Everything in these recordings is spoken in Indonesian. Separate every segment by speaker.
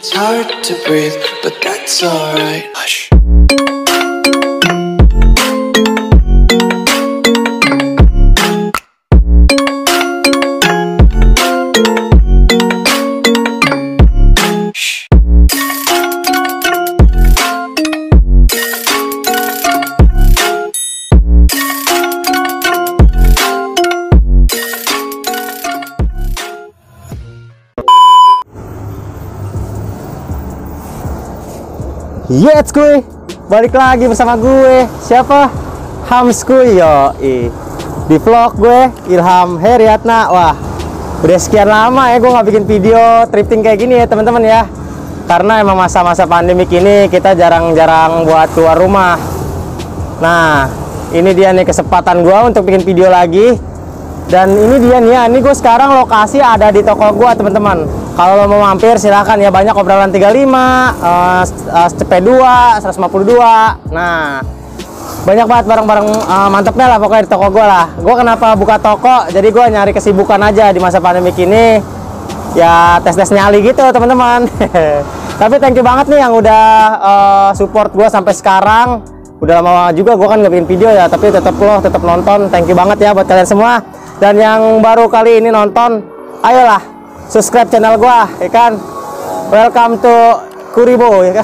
Speaker 1: It's hard to breathe, but that's alright. Hush.
Speaker 2: Yes kuy, balik lagi bersama gue. Siapa? Hams kuy, yoi. Di vlog gue, Ilham Heriatna. Wah, udah sekian lama ya gue nggak bikin video thrifting kayak gini ya teman-teman ya. Karena emang masa-masa pandemik ini kita jarang-jarang buat keluar rumah. Nah, ini dia nih kesempatan gue untuk bikin video lagi. Dan ini dia nih ya, ini gue sekarang lokasi ada di toko gue teman-teman. Kalau lo mau mampir silahkan ya, banyak obrolan 35, CP2, 152. Nah, banyak banget barang-barang mantepnya lah pokoknya di toko gue lah. Gue kenapa buka toko? Jadi gue nyari kesibukan aja di masa pandemik ini. Ya tes-tes nyali gitu teman-teman. Tapi thank you banget nih yang udah support gue sampai sekarang. Udah lama juga gue kan nggak bikin video ya, tapi tetap nonton. Thank you banget ya buat kalian semua. Dan yang baru kali ini nonton, ayolah subscribe channel gua, ya kan? Welcome to Kuribo, ya kan?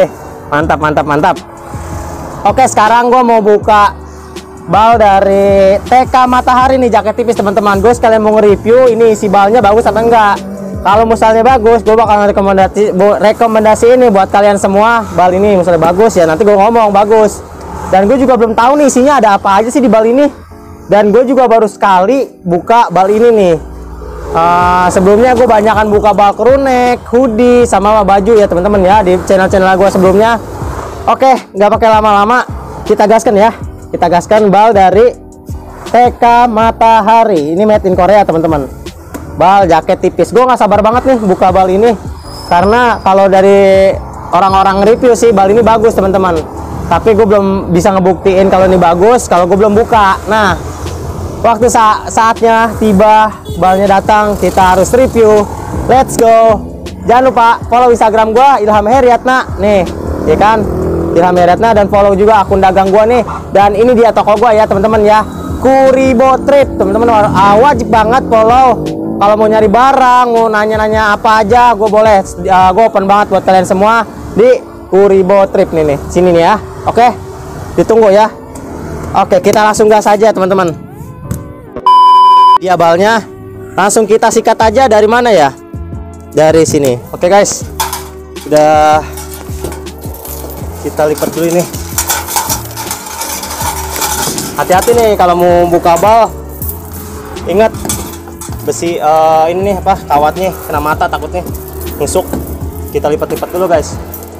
Speaker 2: Mantap. Oke, sekarang gua mau buka bal dari TK Matahari nih, jaket tipis teman-teman. Gue sekalian mau nge-review ini isi balnya bagus apa enggak. Kalau misalnya bagus, gue bakal rekomendasi ini buat kalian semua. Bal ini misalnya bagus ya, nanti gue ngomong bagus. Dan gue juga belum tahu nih isinya ada apa aja sih di bal ini. Dan gue juga baru sekali buka bal ini nih. Sebelumnya gue banyakan buka bal crewneck, hoodie, sama baju ya teman-teman ya di channel-channel gue sebelumnya. Oke, nggak pakai lama-lama, kita gaskan ya. Kita gaskan bal dari TK Matahari. Ini made in Korea teman-teman. Bal jaket tipis. Gue nggak sabar banget nih buka bal ini, karena kalau dari orang-orang review sih bal ini bagus teman-teman. Tapi gue belum bisa ngebuktiin kalau ini bagus kalau gue belum buka. Nah, waktu saatnya tiba, balnya datang, kita harus review. Let's go. Jangan lupa follow Instagram gua Ilham Heriatna nih, ya kan? Ilham Heriatna, dan follow juga akun dagang gua nih. Dan ini dia toko gua ya teman-teman ya, Kuribo Trip teman-teman. Wajib banget follow. Kalau mau nyari barang, mau nanya-nanya apa aja, gue boleh. Gue open banget buat kalian semua di Kuribo Trip nih. Sini nih ya. Oke, ditunggu ya. Oke, kita langsung gas aja teman-teman. Dia balnya langsung kita sikat aja. Dari mana ya? Dari sini. Oke guys, udah kita lipat dulu ini. Hati-hati nih kalau mau buka bal, ingat besi ini nih apa, kawatnya kena mata, takutnya nusuk. Kita lipat-lipat dulu guys.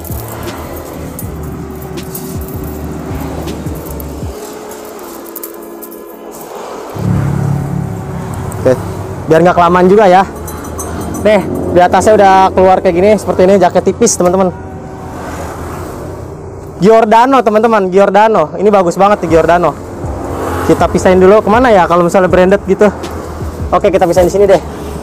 Speaker 2: Oke, biar nggak kelamaan juga ya. Nih, di atasnya udah keluar kayak gini, seperti ini, jaket tipis teman-teman. Giordano teman-teman, Giordano. Ini bagus banget nih Giordano. Kita pisahin dulu kemana ya kalau misalnya branded gitu. Oke, kita pisahin di sini deh.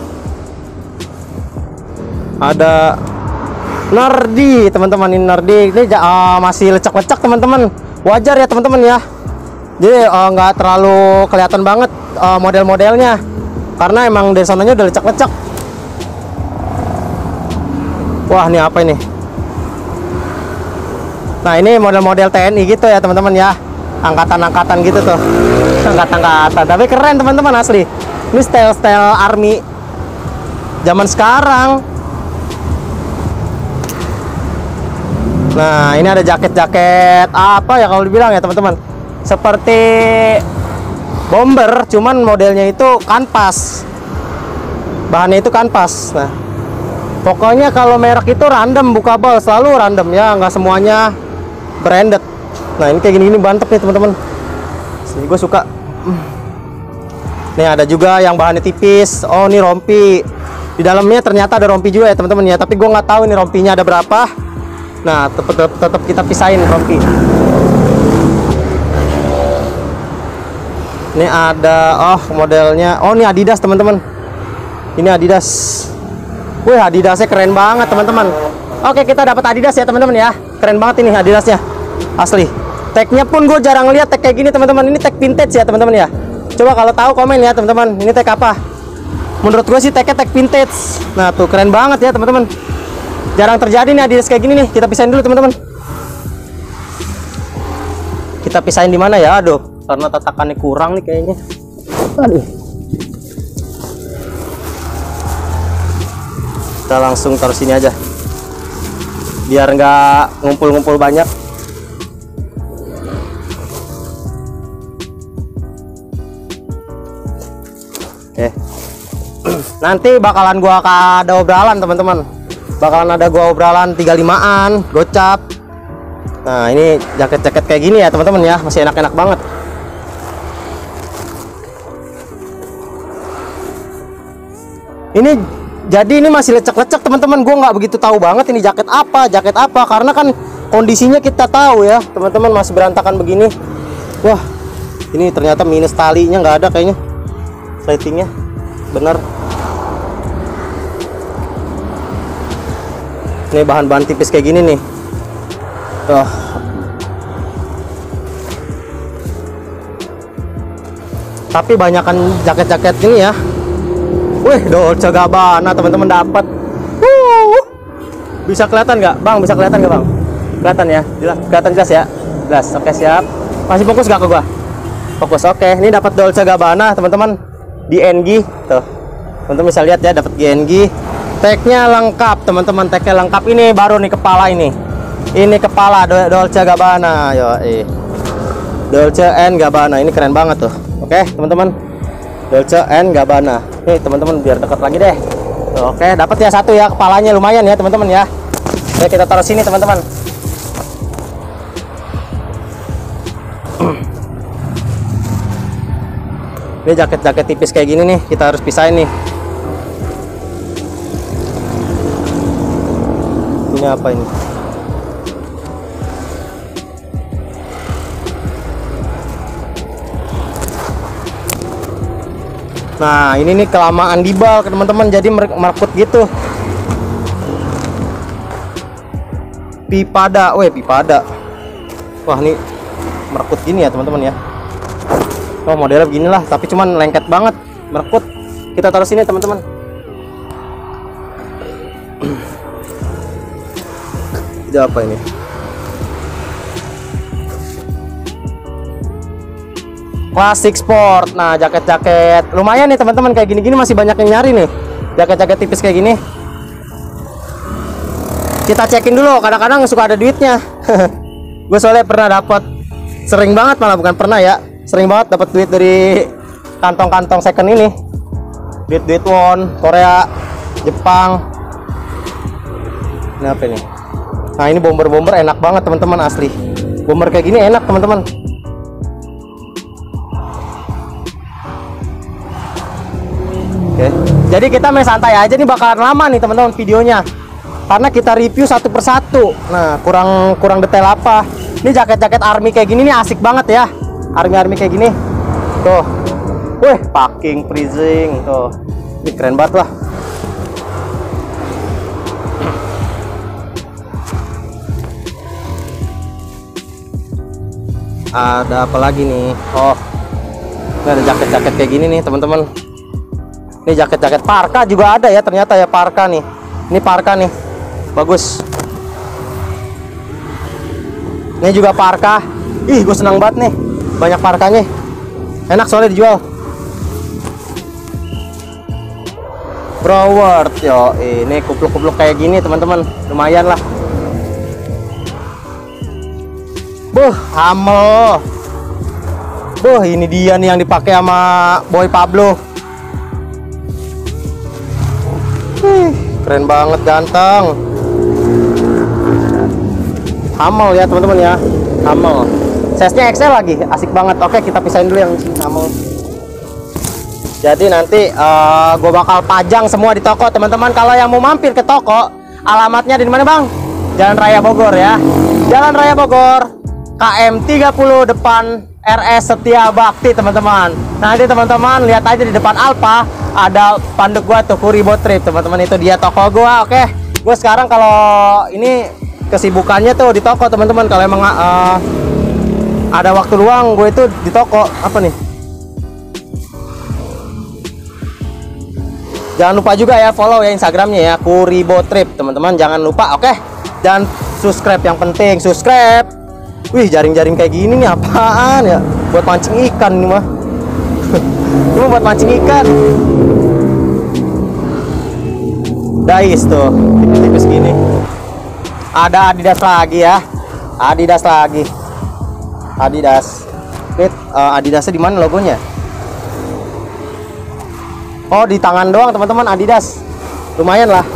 Speaker 2: Ada Nardi teman-teman, ini Nardi. Ini masih lecak-lecak teman-teman. Wajar ya teman-teman ya. Jadi nggak terlalu kelihatan banget model-modelnya, karena emang dari sananya udah lecak-lecak. Wah, ini apa ini? Nah, ini model-model TNI gitu ya teman-teman ya. Angkatan-angkatan gitu tuh. Angkatan-angkatan. Tapi keren teman-teman, asli. Ini style-style army zaman sekarang. Nah, ini ada jaket-jaket apa ya kalau dibilang ya teman-teman. Seperti bomber, cuman modelnya itu kanvas. Bahannya itu kanvas. Nah, pokoknya kalau merek itu random, buka bal selalu random ya, nggak semuanya branded. Nah, ini kayak gini mantep nih teman-teman. Gue suka. Nih ada juga yang bahannya tipis. Oh, ini rompi. Di dalamnya ternyata ada rompi juga ya teman-teman ya. Tapi gue nggak tahu ini rompinya ada berapa. Nah, tetap kita pisahin rompi. Ini ada modelnya. Oh, ini Adidas teman-teman. Ini Adidas. Wih, Adidasnya keren banget teman-teman. Oke, kita dapat Adidas ya teman-teman ya. Keren banget ini Adidasnya, asli. Tagnya pun gue jarang lihat tag kayak gini teman-teman. Ini tag vintage ya teman-teman ya. Coba kalau tahu komen ya teman-teman. Ini tag apa? Menurut gue sih tagnya tag vintage. Nah tuh keren banget ya teman-teman. Jarang terjadi nih Adidas kayak gini nih. Kita pisahin dulu teman-teman. Kita pisahin di mana ya? Aduh, karena tatakannya kurang nih kayaknya. Aduh. Kita langsung taruh sini aja. Biar nggak ngumpul-ngumpul banyak. Oke. Nanti bakalan gua ada obrolan teman-teman. Bakalan ada gua obrolan 35-an, gocap. Nah, ini jaket-jaket kayak gini ya teman-teman ya, masih enak-enak banget. Ini jadi ini masih lecek-lecek teman-teman. Gua nggak begitu tahu banget ini jaket apa, karena kan kondisinya kita tahu ya teman-teman, masih berantakan begini. Wah, ini ternyata minus talinya nggak ada kayaknya. Lightingnya bener. Ini bahan-bahan tipis kayak gini nih. Tuh. Tapi banyakan jaket-jaket ini ya. Wih, Dolce Gabbana teman-teman dapat. Bisa kelihatan nggak bang? Bisa kelihatan nggak bang? Kelihatan ya? Jelas, kelihatan jelas ya? Jelas. Oke, siap. Masih fokus nggak ke gua? Fokus. Oke, ini dapat Dolce Gabbana teman-teman. Di NG tuh teman-teman bisa lihat ya, dapat GNG. Tagnya lengkap teman-teman, tagnya lengkap. Ini baru nih kepala ini kepala Dolce Gabbana. Yo, Dolce & Gabbana ini keren banget tuh. Oke teman-teman, Dolce & Gabbana. Nih teman-teman biar dekat lagi deh tuh. Oke, dapat ya satu ya, kepalanya lumayan ya teman-teman ya. Oke, kita taruh sini teman-teman. Ini jaket-jaket tipis kayak gini nih, kita harus pisahin nih. Ini apa ini? Nah, ini nih kelamaan di bal teman-teman, jadi merekut gitu. Pipada, pipada. Wah, ini merekut gini ya teman-teman ya. Oh, modelnya beginilah, tapi cuman lengket banget, merekut. Kita taruh sini teman-teman. Itu apa ini? Classic Sport. Nah, jaket-jaket lumayan nih teman-teman, kayak gini-gini masih banyak yang nyari nih. Jaket-jaket tipis kayak gini. Kita cekin dulu, kadang-kadang suka ada duitnya. Gue soalnya pernah dapat, sering banget malah, bukan pernah ya. Sering banget dapat duit dari kantong-kantong second ini. Duit won, Korea, Jepang. Ini apa ini? Nah, ini bomber enak banget teman-teman, asli. Bomber kayak gini enak teman-teman. Oke. Jadi kita main santai aja nih, bakalan lama nih teman-teman videonya. Karena kita review satu persatu. Nah, kurang detail apa. Ini jaket-jaket army kayak gini nih asik banget ya. Army kayak gini tuh. Wih, packing freezing tuh. Ini keren banget lah. Ada apa lagi nih? Oh, ini ada jaket-jaket kayak gini nih teman-teman. Ini jaket-jaket parka juga ada ya, ternyata ya, parka nih. Ini parka nih, bagus. Ini juga parka. Ih, gue senang banget nih, banyak parkanya. Enak soalnya dijual. Broward, yo, ini kupluk-kupluk kayak gini teman-teman, lumayan lah. Hamel. Ini dia nih yang dipakai sama Boy Pablo. Keren banget, ganteng. Hamel ya teman-teman ya, Hamel. Size-nya XL lagi, asik banget. Oke, kita pisahin dulu yang sini Hamel. Jadi nanti gue bakal pajang semua di toko teman-teman. Kalau yang mau mampir ke toko, alamatnya di mana bang? Jalan Raya Bogor ya. Jalan Raya Bogor, KM 30 depan RS Setia Bakti teman-teman. Nanti teman-teman lihat aja di depan Alfa ada panduk gua tuh, Kuribo Trip teman-teman, itu dia toko gua. Oke, gua sekarang kalau ini kesibukannya tuh di toko teman-teman. Kalau emang ada waktu luang, gue itu di toko. Apa nih? Jangan lupa juga ya follow ya Instagramnya ya, Kuribo Trip teman-teman, jangan lupa. Oke, dan subscribe, yang penting subscribe. Wih, jaring-jaring kayak gini nih apaan ya? Buat mancing ikan nih mah. Cuma buat mancing ikan. Dais tuh, tipis-tipis gini. Ada Adidas lagi ya, Adidas lagi, Adidas. Adidasnya di mana logonya? Oh, di tangan doang teman-teman, Adidas. Lumayan lah.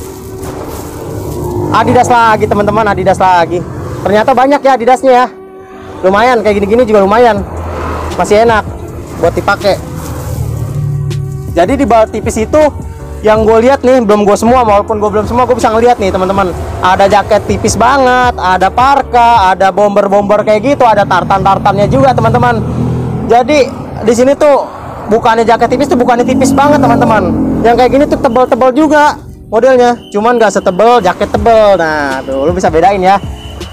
Speaker 2: Adidas lagi teman-teman, Adidas lagi. Ternyata banyak ya Adidasnya ya. Lumayan, kayak gini-gini juga lumayan. Masih enak buat dipakai. Jadi di bawah tipis itu yang gue lihat nih, belum gue semua, walaupun gue belum semua, gue bisa ngeliat nih teman-teman. Ada jaket tipis banget, ada parka, ada bomber-bomber kayak gitu, ada tartan-tartannya juga teman-teman. Jadi di sini tuh bukannya jaket tipis tuh, bukannya tipis banget teman-teman. Yang kayak gini tuh tebel-tebel juga modelnya, cuman gak setebel jaket tebel. Nah tuh lu bisa bedain ya.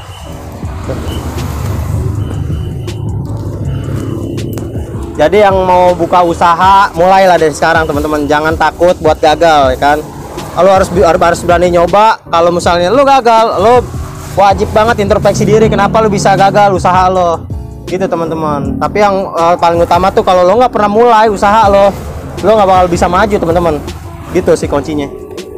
Speaker 2: Jadi yang mau buka usaha, mulailah dari sekarang teman-teman. Jangan takut buat gagal ya kan. Lo harus berani nyoba. Kalau misalnya lo gagal, lo wajib banget introspeksi diri, kenapa lo bisa gagal usaha lo. Gitu teman-teman. Tapi yang paling utama tuh, kalau lo nggak pernah mulai usaha lo nggak bakal bisa maju teman-teman. Gitu sih kuncinya.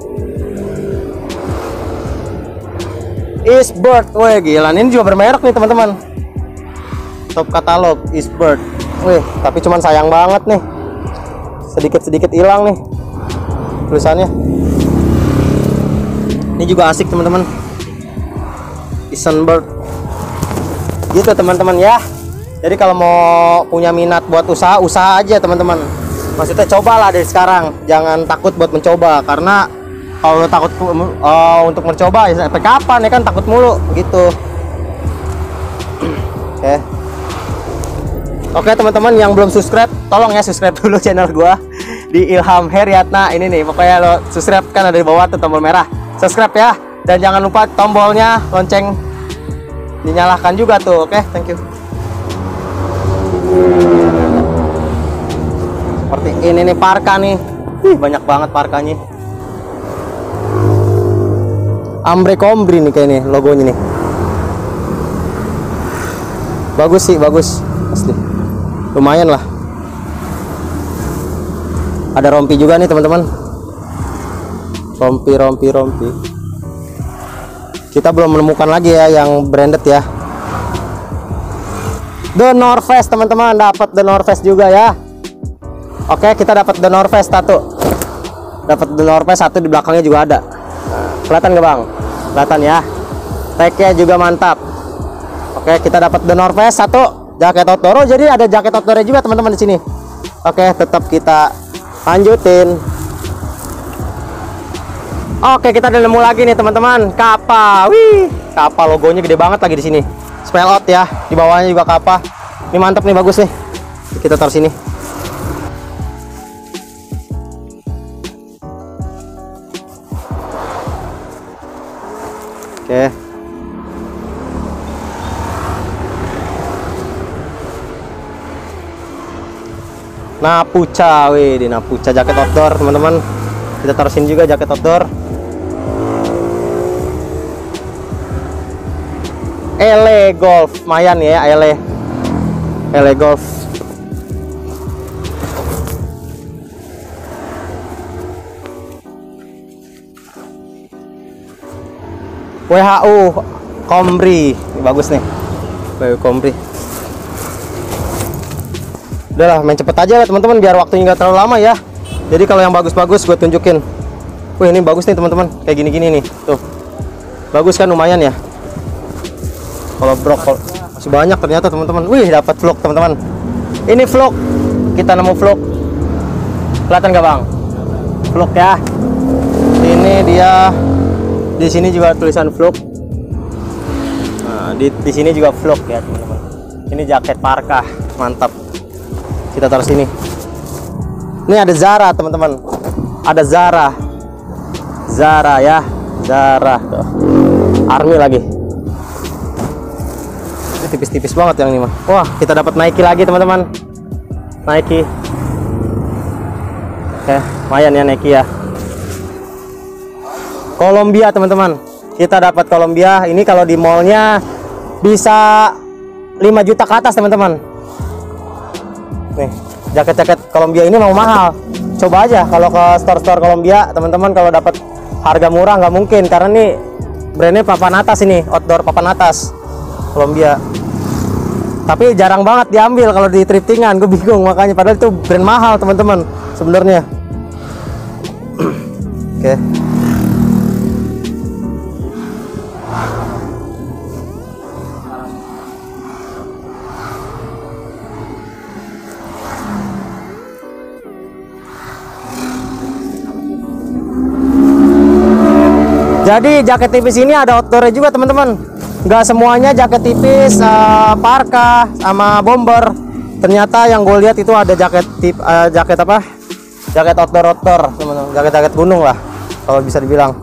Speaker 2: Eastbird, weh gila, ini juga bermerek nih teman-teman. Top katalog Eastbird. Wih, tapi cuman sayang banget nih, sedikit-sedikit hilang nih tulisannya. Ini juga asik teman-teman, Eastbird. Gitu teman-teman ya. Jadi kalau mau punya minat buat usaha aja teman-teman. Maksudnya cobalah dari sekarang, jangan takut buat mencoba. Karena kalau takut untuk mencoba ya sampai kapan ya kan, takut mulu gitu. Oke. Oke teman-teman yang belum subscribe, tolong ya subscribe dulu channel gua di Ilham Heryatna ini nih. Pokoknya lo subscribe, kan ada di bawah tuh tombol merah. Subscribe ya, dan jangan lupa tombolnya lonceng dinyalakan juga tuh. Oke, thank you. Seperti ini nih parka nih. Banyak banget parkanya. Abercrombie nih kayaknya logonya nih. Bagus sih, bagus asli. Lumayan lah. Ada rompi juga nih teman-teman. Rompi. Kita belum menemukan lagi ya yang branded ya. The North Face teman-teman, dapat The North Face juga ya. Oke, kita dapat The North Face satu. Dapat The North Face satu, di belakangnya juga ada. Nah, kelihatan gak bang? Kelihatan ya. Tag-nya juga mantap. Oke, kita dapat The North Face satu. Jaket outdoor, jadi ada jaket outdoornya juga teman-teman di sini. Oke, tetap kita lanjutin. Oke, kita udah nemu lagi nih teman-teman, Kappa. Wih, Kappa logonya gede banget lagi di sini. Spell out ya, di bawahnya juga Kappa. Ini mantap nih, bagus nih. Kita taruh sini. Oke. Napuca, wih, di Napuca jaket outdoor teman-teman. Kita taruh sini juga jaket outdoor. Ele Golf, lumayan ya, Ele Golf. WHU Combri, ini bagus nih. WHU Combri. Udahlah, main cepet aja lah teman-teman, biar waktunya nggak terlalu lama ya. Jadi kalau yang bagus-bagus gue tunjukin. Wih, ini bagus nih teman-teman, kayak gini-gini nih. Tuh, bagus kan, lumayan ya. Kalau brok masih banyak ternyata teman-teman. Wih, dapat vlog teman-teman. Ini vlog, kita nemu vlog. Kelihatan nggak bang? Vlog ya. Ini dia. Di sini juga tulisan vlog. Nah, di sini juga vlog ya teman-teman. Ini jaket parka, mantap. Kita taruh sini. Ini ada Zara teman-teman. Ada Zara ya, Zara tuh. Army lagi. Ini tipis-tipis banget yang ini mah. Wah, kita dapat Nike lagi teman-teman. Nike. Oke, lumayan ya Nike ya. Columbia teman-teman. Kita dapat Columbia. Ini kalau di mallnya bisa 5 juta ke atas teman-teman. Nih, jaket-jaket Columbia ini mau mahal. Coba aja kalau ke store-store Columbia teman-teman, kalau dapat harga murah nggak mungkin, karena nih brandnya papan atas, ini outdoor papan atas Columbia. Tapi jarang banget diambil kalau di thriftingan, gue bingung makanya, padahal itu brand mahal teman-teman sebenarnya. Oke. Jadi jaket tipis ini ada outdoornya juga teman-teman. Nggak semuanya jaket tipis, parka sama bomber. Ternyata yang gue lihat itu ada jaket jaket apa? Jaket outdoor teman-teman. Jaket gunung lah kalau bisa dibilang.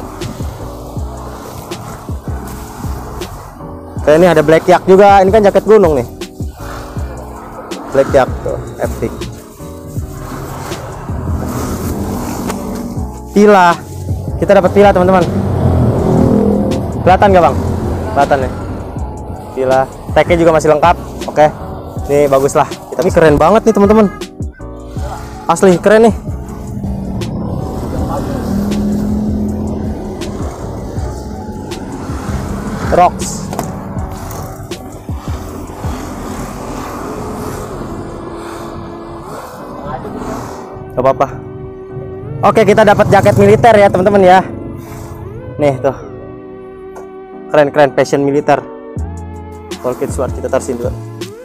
Speaker 2: Kayak ini ada black yak juga. Ini kan jaket gunung nih. Black yak tuh, epic. Pila. Kita dapat pila teman-teman. Kelihatan nggak bang? Kelihatan ya. Pila. Tagnya juga masih lengkap. Oke. Ini bagus lah. Tapi keren banget nih teman-teman. Asli keren nih. Rocks. Gak apa-apa. Oke, kita dapat jaket militer ya teman-teman ya. Nih tuh, keren fashion militer. Polkit sword kita taruh sini dulu.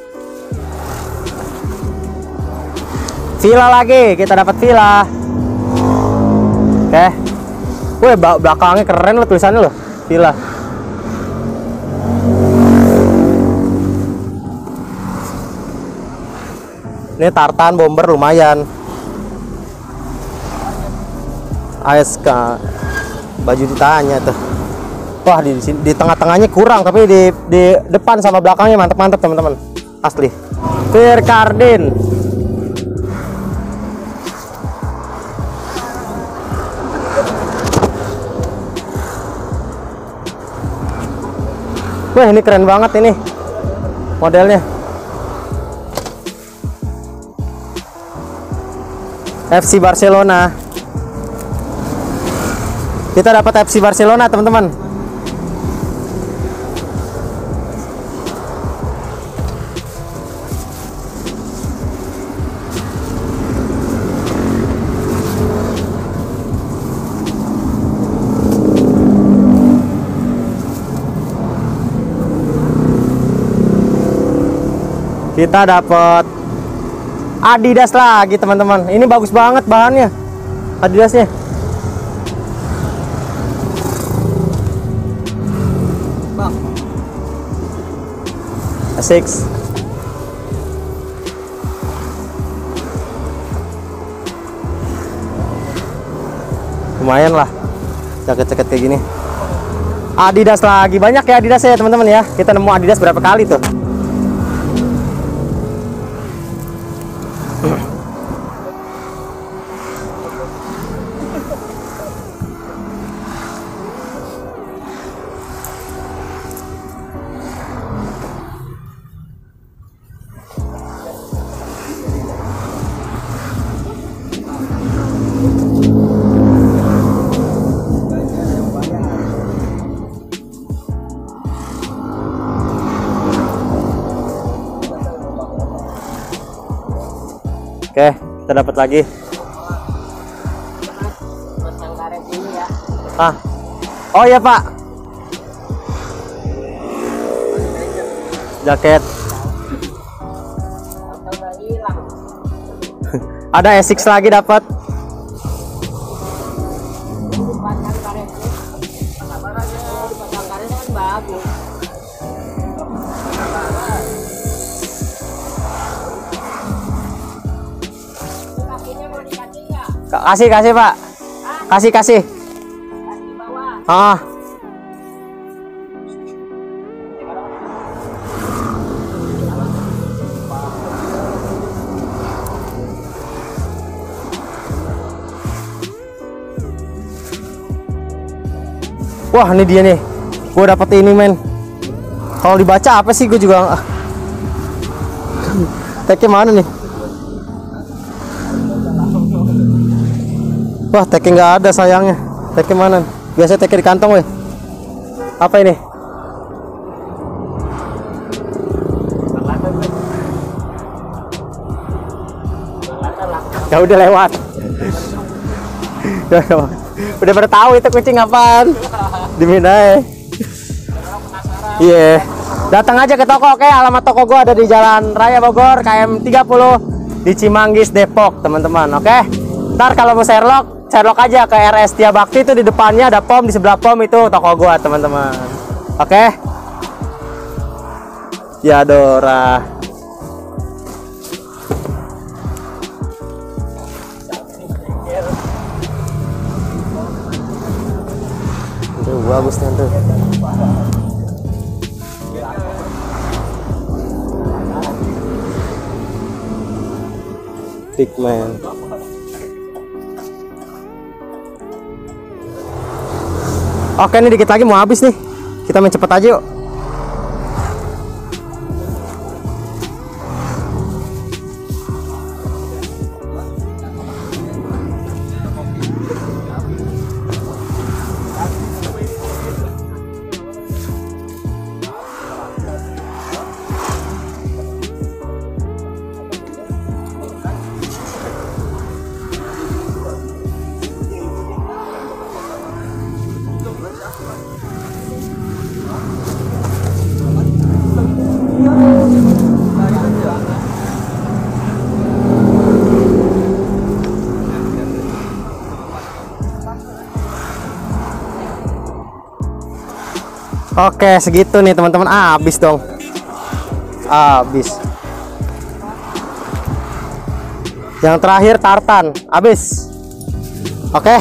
Speaker 2: Villa lagi, kita dapat Villa. Oke. Wih, belakangnya keren loh tulisannya loh, Villa. Ini tartan bomber lumayan. ASK baju ditanya tuh. Wah, di tengah-tengahnya kurang, tapi di depan sama belakangnya mantap teman-teman. Asli. Pierre Cardin. Wah, ini keren banget ini modelnya. FC Barcelona. Kita dapat FC Barcelona teman-teman. Kita dapat Adidas lagi teman-teman. Ini bagus banget bahannya, Adidasnya. Asics. Lumayan lah jaket-jaket kayak gini. Adidas lagi, banyak ya Adidas ya teman-teman ya. Kita nemu Adidas berapa kali tuh. Oke, kita dapat lagi. Oh iya Pak. Jaket. Ada Asics lagi dapat. Kasih Pak. Kasih. Ah. Wah, ini dia nih. Gue dapet ini, men. Kalau dibaca apa sih, gue juga. Tagnya mana nih? Wah, tagnya nggak ada sayangnya. Tagnya mana? Biasa tagnya di kantong, weh. Apa ini? Ya udah lewat. Udah pada tahu itu kucing apaan. Diminai. Iya. Datang aja ke toko, oke? Alamat toko gua ada di Jalan Raya Bogor, KM 30 di Cimanggis, Depok, teman-teman. Oke? Ntar kalau mau Sherlock aja ke RS Setia Bakti, itu di depannya ada pom, di sebelah pom itu toko gua, teman-teman. Oke? Ya Dora. Tuh bagus nih tuh. Big man. Oke, ini dikit lagi mau habis nih. Kita main cepet aja yuk. Oke, segitu nih teman-teman. Habis dong. Habis. Yang terakhir tartan, habis. Oke.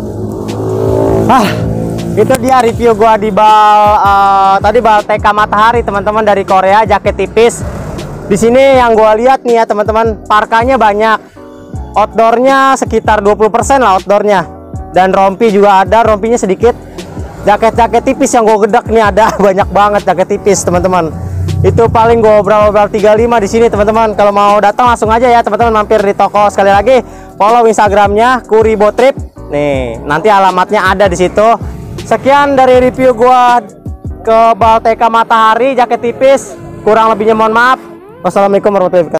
Speaker 2: Itu dia review gua di tadi bal TK Matahari, teman-teman, dari Korea, jaket tipis. Di sini yang gua lihat nih ya, teman-teman, parkanya banyak. Outdoornya sekitar 20% lah outdoornya. Dan rompi juga ada, rompinya sedikit. Jaket-jaket tipis yang gue gedak nih ada banyak banget jaket tipis, teman-teman. Itu paling gue obrol 35 di sini, teman-teman. Kalau mau datang langsung aja ya, teman-teman, mampir di toko. Sekali lagi follow Instagramnya Kuribotrip. Nih, nanti alamatnya ada di situ. Sekian dari review gue ke bal TK Matahari jaket tipis. Kurang lebihnya mohon maaf. Wassalamualaikum warahmatullahi wabarakatuh.